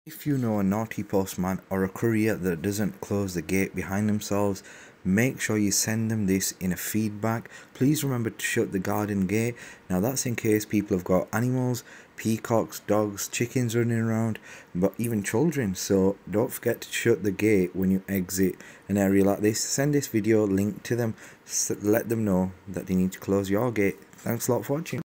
If you know a naughty postman or a courier that doesn't close the gate behind themselves, make sure you send them this in a feedback. Please remember to shut the garden gate. Now that's in case people have got animals, peacocks, dogs, chickens running around, but even children. So don't forget to shut the gate when you exit an area like this. Send this video link to them, let them know that they need to close your gate. Thanks a lot for watching.